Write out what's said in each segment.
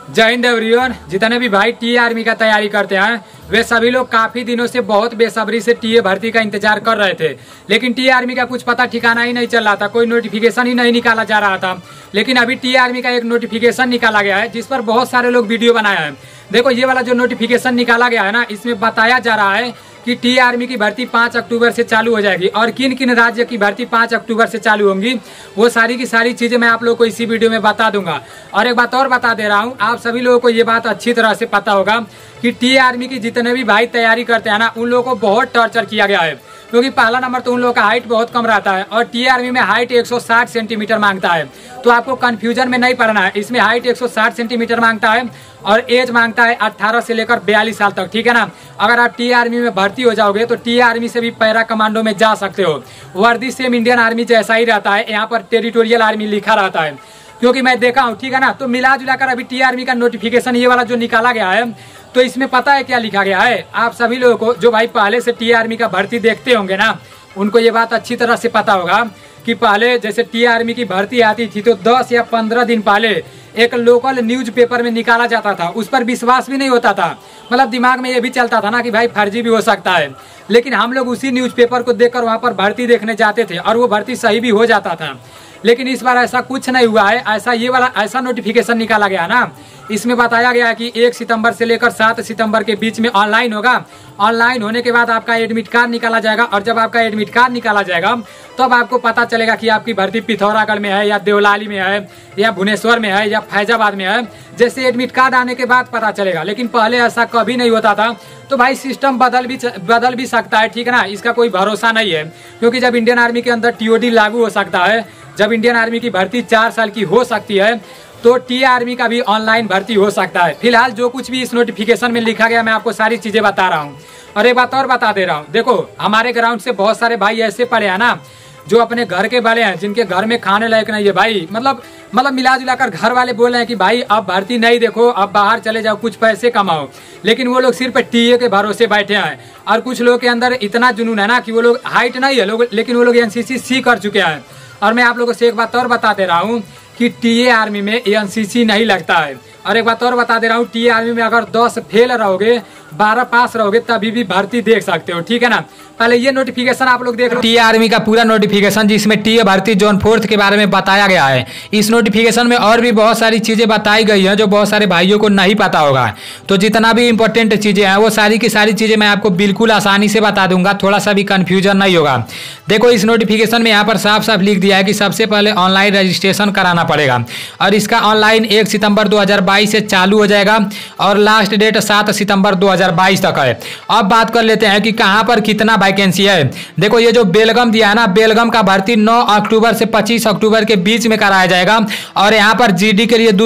जय हिंद एवरीवन। जितने भी भाई टीए आर्मी का तैयारी करते हैं वे सभी लोग काफी दिनों से बहुत बेसब्री से टीए भर्ती का इंतजार कर रहे थे, लेकिन टीए आर्मी का कुछ पता ठिकाना ही नहीं चल रहा था, कोई नोटिफिकेशन ही नहीं निकाला जा रहा था। लेकिन अभी टीए आर्मी का एक नोटिफिकेशन निकाला गया है जिस पर बहुत सारे लोग वीडियो बनाया है। देखो ये वाला जो नोटिफिकेशन निकाला गया है ना, इसमें बताया जा रहा है कि टीए आर्मी की भर्ती 5 अक्टूबर से चालू हो जाएगी और किन किन राज्य की भर्ती 5 अक्टूबर से चालू होंगी वो सारी की सारी चीजें मैं आप लोगों को इसी वीडियो में बता दूंगा। और एक बात और बता दे रहा हूँ, आप सभी लोगों को ये बात अच्छी तरह से पता होगा कि टीए आर्मी की जितने भी भाई तैयारी करते हैं ना, उन लोगों को बहुत टॉर्चर किया गया है, क्योंकि पहला नंबर तो उन लोगों का हाइट बहुत कम रहता है और टीए आर्मी में हाइट 160 सेंटीमीटर मांगता है। तो आपको कंफ्यूजन में नहीं पड़ना है, इसमें हाइट 160 सेंटीमीटर मांगता है और एज मांगता है 18 से लेकर 42 साल तक, ठीक है ना। अगर आप टीए आर्मी में भर्ती हो जाओगे तो टीए आर्मी से भी पैरा कमांडो में जा सकते हो। वर्दी सेम इंडियन आर्मी जैसा ही रहता है, यहाँ पर टेरिटोरियल आर्मी लिखा रहता है, क्योंकि मैं देखा हूँ, ठीक है ना। तो मिला जुलाकर अभी टीए आर्मी का नोटिफिकेशन ये वाला जो निकाला गया है, तो इसमें पता है क्या लिखा गया है। आप सभी लोगों को जो भाई पहले से टीए आर्मी का भर्ती देखते होंगे ना, उनको ये बात अच्छी तरह से पता होगा कि पहले जैसे टीए आर्मी की भर्ती आती थी तो 10 या 15 दिन पहले एक लोकल न्यूज पेपर में निकाला जाता था, उस पर विश्वास भी नहीं होता था। मतलब दिमाग में ये भी चलता था ना कि भाई फर्जी भी हो सकता है, लेकिन हम लोग उसी न्यूज पेपर को देखकर वहां पर भर्ती देखने जाते थे और वो भर्ती सही भी हो जाता था। लेकिन इस बार ऐसा कुछ नहीं हुआ है। ऐसा नोटिफिकेशन निकाला गया ना, इसमें बताया गया है कि 1 सितंबर से लेकर 7 सितंबर के बीच में ऑनलाइन होगा। ऑनलाइन होने के बाद आपका एडमिट कार्ड निकाला जाएगा और जब आपका एडमिट कार्ड निकाला जाएगा तब आपको पता चलेगा कि आपकी भर्ती पिथौरागढ़ में है या देवलाली में है या भुवनेश्वर में है या फैजाबाद में है। जैसे एडमिट कार्ड आने के बाद पता चलेगा, लेकिन पहले ऐसा कभी नहीं होता था। तो भाई सिस्टम बदल भी सकता है, ठीक है ना। इसका कोई भरोसा नहीं है, क्योंकि जब इंडियन आर्मी के अंदर टीओडी लागू हो सकता है, जब इंडियन आर्मी की भर्ती 4 साल की हो सकती है, तो टीए आर्मी का भी ऑनलाइन भर्ती हो सकता है। फिलहाल जो कुछ भी इस नोटिफिकेशन में लिखा गया मैं आपको सारी चीजें बता रहा हूँ। और एक बात और बता दे रहा हूँ, देखो हमारे ग्राउंड से बहुत सारे भाई ऐसे पड़े हैं ना जो अपने घर के वाले हैं, जिनके घर में खाने लायक नहीं है भाई। मतलब मिला जुलाकर घर वाले बोल रहे हैं कि भाई अब भर्ती नहीं देखो, अब बाहर चले जाओ, कुछ पैसे कमाओ, लेकिन वो लोग सिर्फ टीए के भरोसे बैठे हैं। और कुछ लोग के अंदर इतना जुनून है ना कि वो लोग हाइट नहीं है लोग, लेकिन वो लोग एनसीसी कर चुके हैं। और मैं आप लोगों से एक बात और बता दे रहा हूँ कि टीए आर्मी में एनसीसी नहीं लगता है। और एक बात और बता दे रहा हूँ, टीए आर्मी में अगर 10 फेल रहोगे 12 पास रहोगे तभी भी भर्ती देख सकते हो, ठीक है ना। पहले ये नोटिफिकेशन आप लोग देख लो, टीए आर्मी का पूरा नोटिफिकेशन जिसमें टीए भर्ती जोन 4 के बारे में बताया गया है। इस नोटिफिकेशन में और भी बहुत सारी चीजें बताई गई हैं जो बहुत सारे भाइयों को नहीं पता होगा। तो जितना भी इंपॉर्टेंट चीजें हैं वो सारी की सारी चीजें मैं आपको बिल्कुल आसानी से बता दूंगा, थोड़ा सा भी कंफ्यूजन नहीं होगा। देखो इस नोटिफिकेशन में यहाँ पर साफ साफ लिख दिया है कि सबसे पहले ऑनलाइन रजिस्ट्रेशन कराना पड़ेगा और इसका ऑनलाइन 1 सितंबर 2022 से चालू हो जाएगा और लास्ट डेट 7 सितंबर 2022 तक है। अब बात कर लेते हैं कि कहाँ पर कितना वैकेंसी है। देखो ये जो बेलगम दिया है ना, बेलगम का भर्ती 9 अक्टूबर से 25 अक्टूबर के बीच में कराया जाएगा और यहाँ पर जीडी के लिए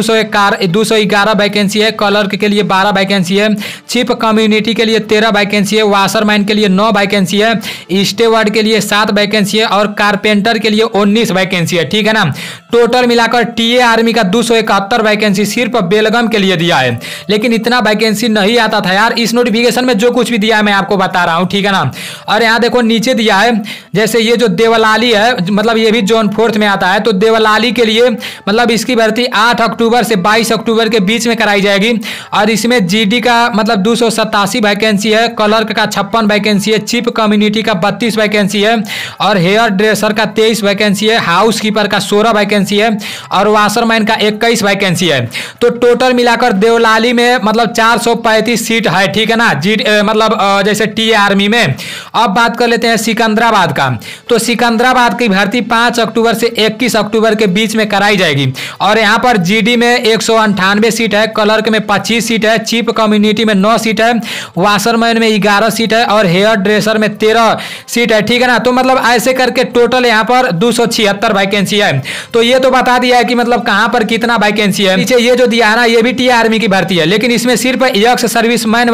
211 वैकेंसी है, क्लर्क के लिए 12 वैकेंसी है, चीफ कम्युनिटी के लिए 13 वैकेंसी है, वाशरमैन के लिए 9 वैकेंसी है, स्टेवर्ड के लिए 7 वैकेंसी है और कारपेंटर के लिए 19 वैकेंसी है, ठीक है ना। टोटल मिलाकर टीए आर्मी का 271 वैकेंसी सिर्फ बेलगम के लिए दिया है, लेकिन इतना वैकेंसी नहीं आता था यार। इस नोटिफिकेशन में जो कुछ भी दिया है मैं आपको बता रहा हूँ, ठीक है ना। और यहाँ देखो नीचे दिया है, जैसे ये जो देवलाली है, मतलब ये भी जोन 4 में आता है, तो देवलाली के लिए मतलब इसकी भर्ती 8 अक्टूबर से 22 अक्टूबर के बीच में कराई जाएगी और इसमें जीडी का मतलब 287 वैकेंसी है, क्लर्क का 56 वैकेंसी है, चीफ कम्युनिटी का 32 वैकेंसी है और हेयर ड्रेसर का 23 वैकेंसी है, हाउस कीपर का 16 वैकेंसी है और वाशरमैन का 21 वैकेंसी है। तो टोटल मिलाकर देवलाली में मतलब 435 सीट है, ठीक है ना, मतलब जैसे टीए आर्मी में। अब बात कर लेते हैं सिकंदराबाद का। तो सिकंदराबाद की भर्ती 5 अक्टूबर से 21 अक्टूबर के बीच में कराई जाएगी और यहाँ पर जीडी में 198 सीट है, क्लर्क में 25 सीट है, चीफ कम्युनिटी में 9 सीट है, वाशरमैन में 11 सीट है और हेयर ड्रेसर में 13 सीट है, ठीक है ना। तो मतलब ऐसे करके टोटल यहाँ पर 276 वैकेंसी है। तो ये तो बता दिया है कि मतलब कहाँ पर कितना वैकेंसी है। नीचे ये जो दिया है ना, ये भी टीए आर्मी की भर्ती है, लेकिन इसमें सिर्फ एक्स सर्विसमैन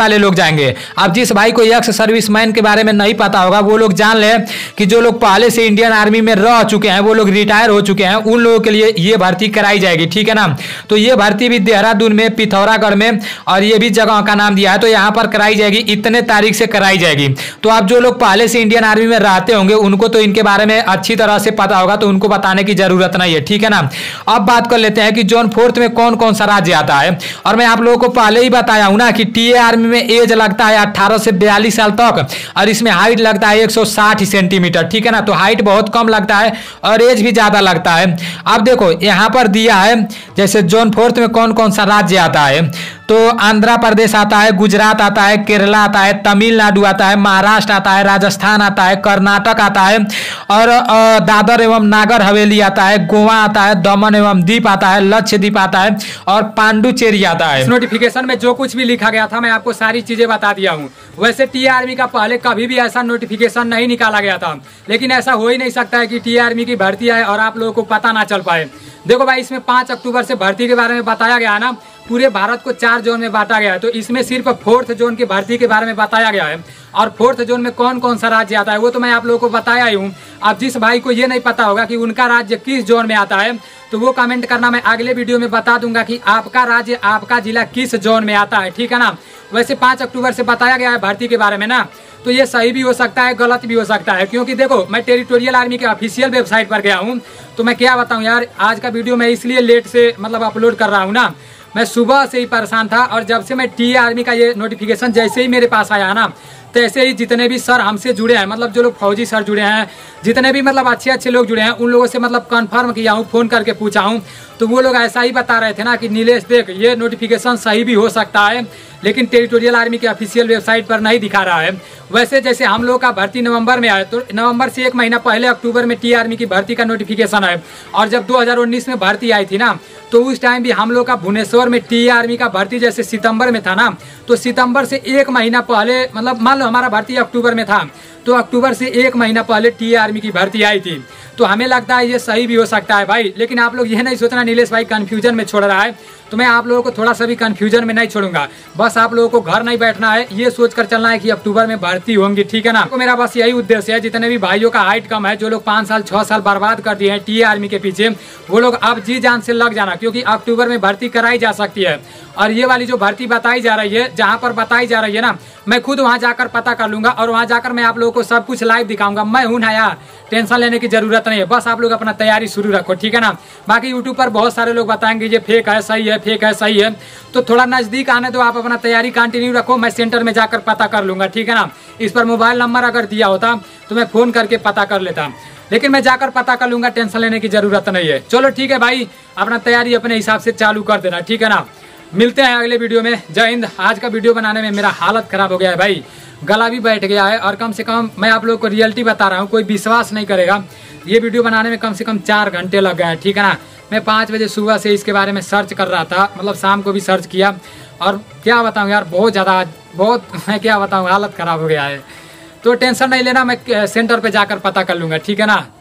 वाले लोग जाएंगे। अब जिस भाई को एक्स सर्विसमैन के बारे में नहीं पता होगा वो लोग जान ले कि जो लोग पहले से इंडियन आर्मी में रह चुके हैं, वो लोग रिटायर हो चुके हैं, उन लोगों के लिए ये भर्ती कराई जाएगी, ठीक है ना। तो ये भर्ती भी देहरादून में, पिथौरागढ़ में, और ये भी जगह का नाम दिया है, तो यहाँ पर कराई जाएगी, इतने तारीख से कराई जाएगी। तो आप जो लोग पहले से इंडियन आर्मी में रहते होंगे उनको तो इनके बारे में अच्छी तरह से पता होगा, तो उनको बताने की जरूरत नहीं है, ठीक है ना। अब बात कर लेते हैं कि जोन 4 में कौन कौन सा राज्य आता है। और मैं आप लोगों को पहले ही बताया हूं ना कि टीए आर्मी में एज लगता है 18 से 42 साल तक, और इसमें हाइट लगता है 160 सेंटीमीटर, ठीक है ना। तो हाइट बहुत कम लगता है और एज भी ज्यादा लगता है। अब देखो यहाँ पर दिया है जैसे जोन 4 में कौन कौन सा राज्य आता है, तो आंध्र प्रदेश आता है, गुजरात आता है, केरला आता है, तमिलनाडु आता है, महाराष्ट्र आता है, राजस्थान आता है, कर्नाटक आता है, और दादर एवं नागर हवेली आता है, गोवा आता है, दमन एवं दीप आता है, लक्षद्वीप आता है, और पांडुचेरी आता है। इस नोटिफिकेशन में जो कुछ भी लिखा गया था मैं आपको सारी चीजें बता दिया हूँ। वैसे टी आर्मी का पहले कभी भी ऐसा नोटिफिकेशन नहीं निकाला गया था, लेकिन ऐसा हो ही नहीं सकता है कि टी आर्मी की भर्ती आए और आप लोगों को पता ना चल पाए। देखो भाई, इसमें 5 अक्टूबर से भर्ती के बारे में बताया गया है ना। पूरे भारत को 4 जोन में बांटा गया है, तो इसमें सिर्फ 4th जोन की भर्ती के बारे में बताया गया है। और 4th जोन में कौन कौन सा राज्य आता है वो तो मैं आप लोगों को बताया ही हूँ। अब जिस भाई को ये नहीं पता होगा कि उनका राज्य किस जोन में आता है, तो वो कमेंट करना, मैं अगले वीडियो में बता दूंगा कि आपका राज्य, आपका जिला किस जोन में आता है, ठीक है ना। वैसे 5 अक्टूबर से बताया गया है भर्ती के बारे में ना, तो ये सही भी हो सकता है, गलत भी हो सकता है, क्योंकि देखो मैं टेरिटोरियल आर्मी के ऑफिशियल वेबसाइट पर गया हूँ। तो मैं क्या बताऊँ यार, आज का वीडियो मैं इसलिए लेट से मतलब अपलोड कर रहा हूँ ना, मैं सुबह से ही परेशान था। और जब से मैं टी आर्मी का ये नोटिफिकेशन जैसे ही मेरे पास आया ना, तैसे ही जितने भी सर हमसे जुड़े हैं, मतलब जो लोग फौजी सर जुड़े हैं, जितने भी मतलब अच्छे अच्छे लोग जुड़े हैं, उन लोगों से मतलब कंफर्म किया हूँ, फोन करके पूछा हूँ, तो वो लोग ऐसा ही बता रहे थे ना कि नीलेश देख, ये नोटिफिकेशन सही भी हो सकता है, लेकिन टेरिटोरियल आर्मी के ऑफिशियल वेबसाइट पर नहीं दिखा रहा है। वैसे जैसे हम लोग का भर्ती नवंबर में आया, तो नवंबर से 1 महीना पहले अक्टूबर में टी आर्मी की भर्ती का नोटिफिकेशन है। और जब 2019 में भर्ती आई थी ना, तो उस टाइम भी हम लोग का भुवनेश्वर में टी आर्मी का भर्ती जैसे सितंबर में था ना, तो सितंबर से 1 महीना पहले, मतलब मान लो हमारा भर्ती अक्टूबर में था, तो अक्टूबर से 1 महीना पहले टी आर्मी की भर्ती आई थी। तो हमें लगता है ये सही भी हो सकता है भाई, लेकिन आप लोग ये नहीं सोचना नीलेश भाई कंफ्यूजन में छोड़ रहा है, तो मैं आप लोगों को थोड़ा सा भी कंफ्यूजन में नहीं छोड़ूंगा। बस आप लोगों को घर नहीं बैठना है, ये सोचकर चलना है कि अक्टूबर में भर्ती होंगी, ठीक है ना। तो मेरा बस यही उद्देश्य है, जितने भी भाइयों का हाइट कम है, जो लोग 5 साल 6 साल बर्बाद कर दिए हैं टी आर्मी के पीछे, वो लोग अब जी जान से लग जाना, क्योंकि अक्टूबर में भर्ती कराई जा सकती है। और ये वाली जो भर्ती बताई जा रही है, जहाँ पर बताई जा रही है ना, मैं खुद वहाँ जाकर पता कर लूंगा, और वहाँ जाकर मैं आप लोगों को सब कुछ लाइव दिखाऊंगा। मैं हूँ ना यार, टेंशन लेने की जरूरत नहीं है, बस आप लोग अपना तैयारी शुरू रखो, ठीक है ना। बाकी यूट्यूब पर बहुत सारे लोग बताएंगे ये फेक है, सही है, फेक है, सही है, तो थोड़ा नजदीक आने दो, आप अपना तैयारी कंटिन्यू रखो, मैं सेंटर में जाकर पता कर लूंगा, ठीक है ना। इस पर मोबाइल नंबर अगर दिया होता तो मैं फोन करके पता कर लेता, लेकिन मैं जाकर पता कर लूंगा, टेंशन लेने की जरूरत नहीं है। चलो ठीक है भाई, अपना तैयारी अपने हिसाब से चालू कर देना, ठीक है ना। मिलते हैं अगले वीडियो में। जय हिंद। आज का वीडियो बनाने में मेरा हालत खराब हो गया है भाई, गला भी बैठ गया है, और कम से कम मैं आप लोगों को रियलिटी बता रहा हूँ, कोई विश्वास नहीं करेगा। ये वीडियो बनाने में कम से कम 4 घंटे लग गए, ठीक है ना। मैं 5 बजे सुबह से इसके बारे में सर्च कर रहा था, मतलब शाम को भी सर्च किया, और क्या बताऊँ यार, बहुत ज़्यादा, बहुत, मैं क्या बताऊँ, हालत खराब हो गया है। तो टेंशन नहीं लेना, मैं सेंटर पे जाकर पता कर लूँगा, ठीक है ना।